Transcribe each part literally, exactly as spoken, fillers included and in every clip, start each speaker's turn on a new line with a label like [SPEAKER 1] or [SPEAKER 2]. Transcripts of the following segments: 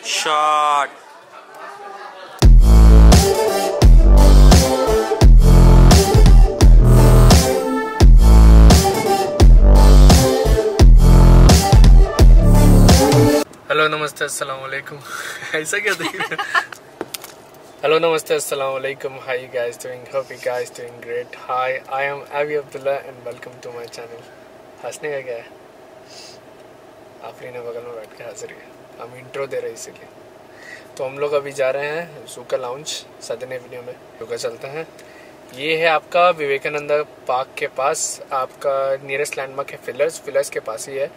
[SPEAKER 1] Shot. Hello नमस्ते अस्सलाम वालेकुम। ऐसा क्या देख रहे हैं? हेलो नमस्ते अस्सलाम वालेकुम। Hi guys doing, hope you guys doing great. Hi, I am Abi Abdullah and welcome to my channel. हंसने का क्या है? आफरीन ने बगल में बैठ के हंस रही है, हम इंट्रो दे रहे हैं इसीलिए। तो हम लोग अभी जा रहे हैं ज़ूका लाउंज सदन एवेन्यू में। ज़ूका चलते हैं। ये है आपका विवेकानंद पार्क के पास, आपका नियरेस्ट लैंडमार्क है फिलर्स। फिलर्स के पास ही है।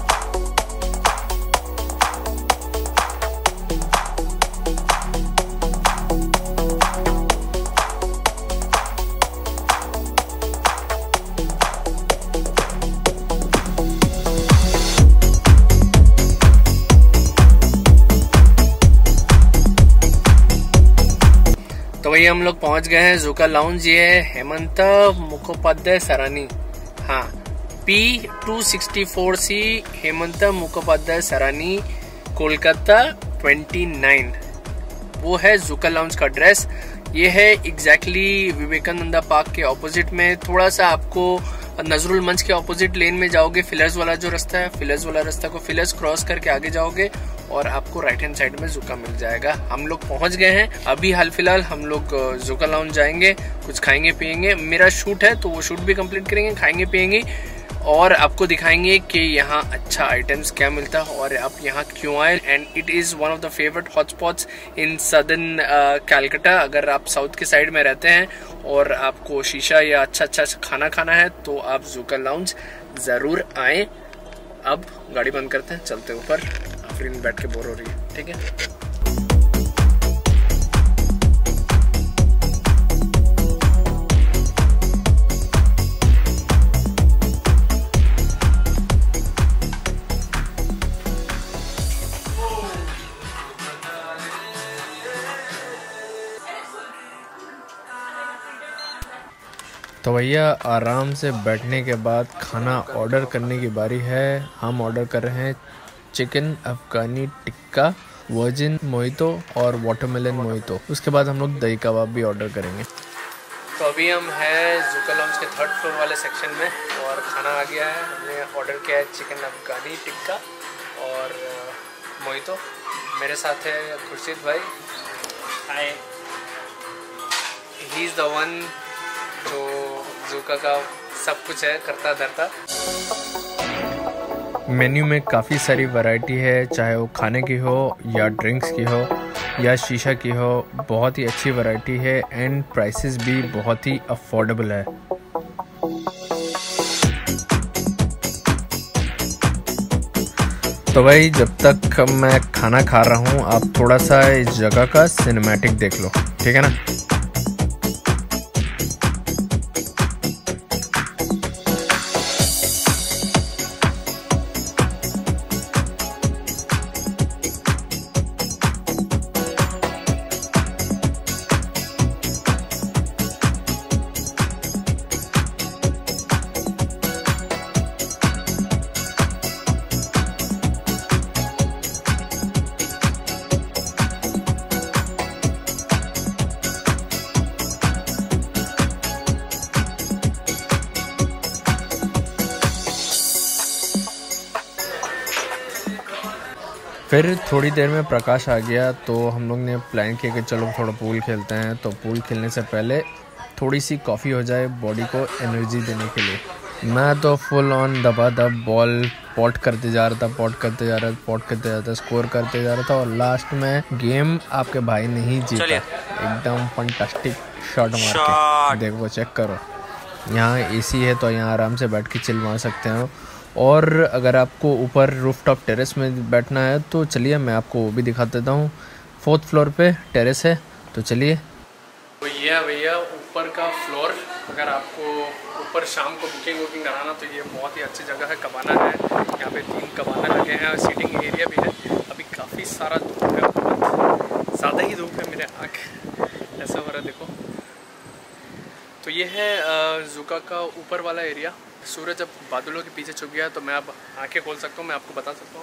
[SPEAKER 1] तो वही हम लोग पहुंच गए हैं ज़ूका लाउंज। ये है हेमंत मुखोपाध्याय सरानी, हाँ P two sixty four C Hemant Mukhopadhyay Sarani, Kolkata twenty nine. वो है ज़ूका लाउंज का एड्रेस। ये है एग्जैक्टली विवेकानंदा पार्क के ऑपोजिट में। थोड़ा सा आपको नजरुल मंच के ऑपोजिट लेन में जाओगे, फिलर्स वाला जो रास्ता है, फिलर्स वाला रास्ता को फिलर्स क्रॉस करके आगे जाओगे और आपको राइट हैंड साइड में ज़ूका मिल जाएगा। हम लोग पहुंच गए हैं। अभी हाल फिलहाल हम लोग ज़ूका लाउंज जाएंगे, कुछ खाएंगे पिएंगे। मेरा शूट है तो वो शूट भी कंप्लीट करेंगे, खाएंगे पिएंगे और आपको दिखाएंगे कि यहाँ अच्छा आइटम्स क्या मिलता है और आप यहाँ क्यों आए। And it is one of the favourite hotspots in southern Calcutta. अगर आप साउथ के साइड में रहते हैं और आपको शीशा या अच्छा अच्छा खाना खाना है तो आप ज़ूका लाउंज ज़रूर आए। अब गाड़ी बंद करते हैं, चलते ऊपर। आफरीन बैठ के बोर हो रही है, ठीक है। तो भैया आराम से बैठने के बाद खाना ऑर्डर करने की बारी है। हम ऑर्डर कर रहे हैं chicken Afghani tikka, virgin mojito और वाटरमेलन मोहितो। उसके बाद हम लोग दही कबाब भी ऑर्डर करेंगे। तो अभी हम हैं ज़ूका लाउंज के थर्ड फ्लोर वाले सेक्शन में और खाना आ गया है। हमने ऑर्डर किया है चिकन अफगानी टिक्का और मोहितो। मेरे साथ है खुर्शीद भाई। Hi. He is the one जो ज़ूका का सब कुछ है, करता धरता। मेन्यू में काफ़ी सारी वैरायटी है, चाहे वो खाने की हो या ड्रिंक्स की हो या शीशा की हो। बहुत ही अच्छी वैरायटी है एंड प्राइसेस भी बहुत ही अफोर्डेबल है। तो भाई जब तक मैं खाना खा रहा हूँ आप थोड़ा सा इस जगह का सिनेमैटिक देख लो, ठीक है ना। फिर थोड़ी देर में प्रकाश आ गया तो हम लोग ने प्लान किया कि चलो थोड़ा पूल खेलते हैं। तो पूल खेलने से पहले थोड़ी सी कॉफ़ी हो जाए बॉडी को एनर्जी देने के लिए। मैं तो फुल ऑन दबा दब बॉल पॉट करते जा रहा था, पॉट करते जा रहा था, पॉट करते जा रहा था, स्कोर करते जा रहा था और लास्ट में गेम आपके भाई ने ही जीता। एकदम फंटास्टिक शॉट मार के देखो, चेक करो। यहाँ एसी है तो यहाँ आराम से बैठ के चिल मार सकते हो। और अगर आपको ऊपर रूफटॉप टेरेस में बैठना है तो चलिए मैं आपको वो भी दिखा देता हूँ। फोर्थ फ्लोर पे टेरेस है, तो चलिए। तो ये है भैया ऊपर का फ्लोर। अगर आपको ऊपर शाम को बुकिंग वुकिंग कराना तो ये बहुत ही अच्छी जगह है। कबाना है, यहाँ पे तीन कबाना लगे हैं और सीटिंग एरिया भी है। अभी काफ़ी सारा धूप है, बहुत ज़्यादा ही धूप है, मेरे आँख ऐसा हो रहा है देखो। तो ये है ज़ूका का ऊपर वाला एरिया। सूरज अब बादलों के पीछे छुप गया तो मैं अब आंखें खोल सकता हूँ, मैं आपको बता सकता हूँ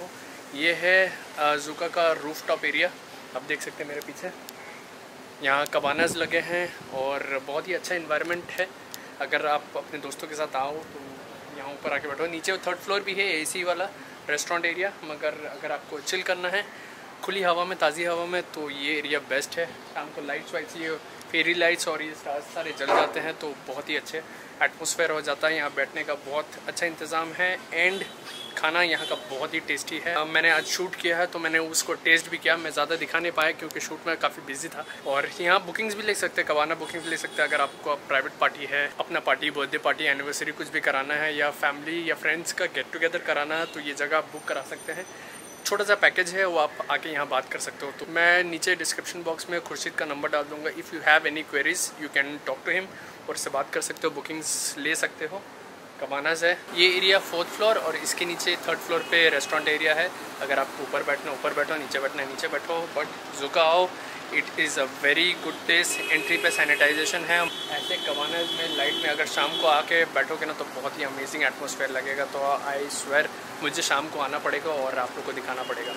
[SPEAKER 1] ये है ज़ूका का रूफ टॉप एरिया, आप देख सकते हैं मेरे पीछे। यहाँ कबानाज लगे हैं और बहुत ही अच्छा इन्वायरमेंट है। अगर आप अपने दोस्तों के साथ आओ तो यहाँ ऊपर आके बैठो। नीचे थर्ड फ्लोर भी है एसी वाला रेस्टोरेंट एरिया, मगर अगर आपको चिल करना है खुली हवा में, ताज़ी हवा में, तो ये एरिया बेस्ट है। शाम को लाइट्स वाइट्स, ये फेरी लाइट्स और ये स्टार्स सारे जल जाते हैं तो बहुत ही अच्छे एटमॉस्फेयर हो जाता है। यहाँ बैठने का बहुत अच्छा इंतज़ाम है एंड खाना यहाँ का बहुत ही टेस्टी है। अब मैंने आज शूट किया है तो मैंने उसको टेस्ट भी किया। मैं ज़्यादा दिखा नहीं पाया क्योंकि शूट में काफ़ी बिजी था। और यहाँ बुकिंग्स भी ले सकते हैं, कबाना बुकिंग्स ले सकते हैं। अगर आपको प्राइवेट पार्टी है, अपना पार्टी, बर्थडे पार्टी, एनिवर्सरी कुछ भी कराना है, या फैमिली या फ्रेंड्स का गेट टुगेदर कराना है, तो ये जगह आप बुक करा सकते हैं। छोटा सा पैकेज है, वो आप आके यहाँ बात कर सकते हो। तो मैं नीचे डिस्क्रिप्शन बॉक्स में खुर्शीद का नंबर डाल दूँगा। If you have any queries you can talk to him, और उससे बात कर सकते हो, बुकिंग्स ले सकते हो। कबानाज है ये एरिया फोर्थ फ्लोर, और इसके नीचे थर्ड फ्लोर पे रेस्टोरेंट एरिया है। अगर आपको ऊपर बैठना ऊपर बैठो, नीचे बैठना नीचे बैठो, बट ज़ूका आओ, it is a very good place. Entry पे सैनिटाइजेशन है। ऐसे कबानाज में लाइट में अगर शाम को आके बैठोगे ना तो बहुत ही अमेजिंग एटमॉस्फेयर लगेगा। तो आई स्वेयर मुझे शाम को आना पड़ेगा और आप लोग को दिखाना पड़ेगा।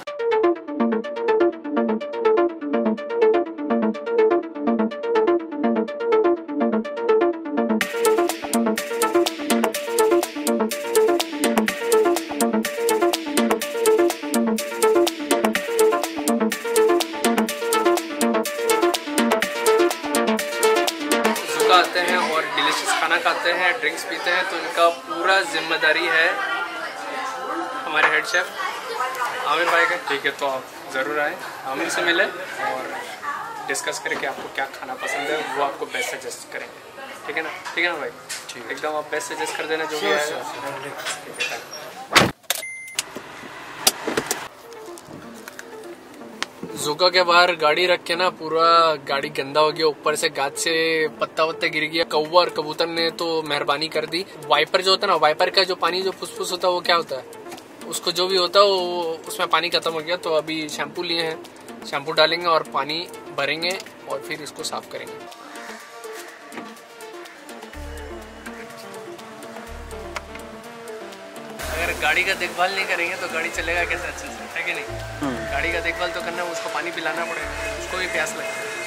[SPEAKER 1] आते हैं और डिलीशियस खाना खाते हैं, ड्रिंक्स पीते हैं, तो इनका पूरा जिम्मेदारी है हमारे हेड शेफ आमिर भाई का। ठीक है, तो आप ज़रूर आएँ, आमिर से मिलें और डिस्कस करें कि आपको क्या खाना पसंद है, वो आपको बेस्ट सजेस्ट करेंगे। ठीक है ना? ठीक है ना भाई? ठीक, एकदम आप बेस्ट सजेस्ट कर देना जो भी आएगा। ज़ूका के बाहर गाड़ी रख के ना पूरा गाड़ी गंदा हो गया, ऊपर से गाछ से पत्ता वत्ता गिर गया। कौवा और कबूतर ने तो मेहरबानी कर दी। वाइपर जो होता है ना, वाइपर का जो पानी जो फुसफुस होता है वो क्या होता है, उसको जो भी होता है वो उसमें पानी खत्म हो गया। तो अभी शैम्पू लिए हैं, शैम्पू डालेंगे और पानी भरेंगे और फिर इसको साफ करेंगे। अगर गाड़ी का देखभाल नहीं करेंगे तो गाड़ी चलेगा कैसे अच्छे से, है कि नहीं? गाड़ी का देखभाल तो करना है, उसको पानी पिलाना पड़ेगा, उसको भी प्यास लगती है।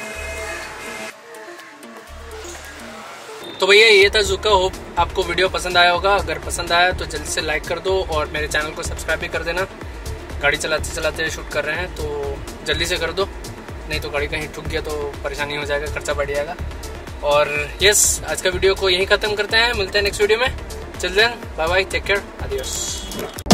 [SPEAKER 1] तो भैया ये था ज़ूका। होप आपको वीडियो पसंद आया होगा। अगर पसंद आया तो जल्दी से लाइक कर दो और मेरे चैनल को सब्सक्राइब भी कर देना। गाड़ी चलाते चलाते शूट कर रहे हैं तो जल्दी से कर दो, नहीं तो गाड़ी कहीं ठुक गया तो परेशानी हो जाएगा, खर्चा बढ़ जाएगा। और यस, आज का वीडियो को यहीं ख़त्म करते हैं। मिलते हैं नेक्स्ट वीडियो में। Till then, bye bye, take care, adios.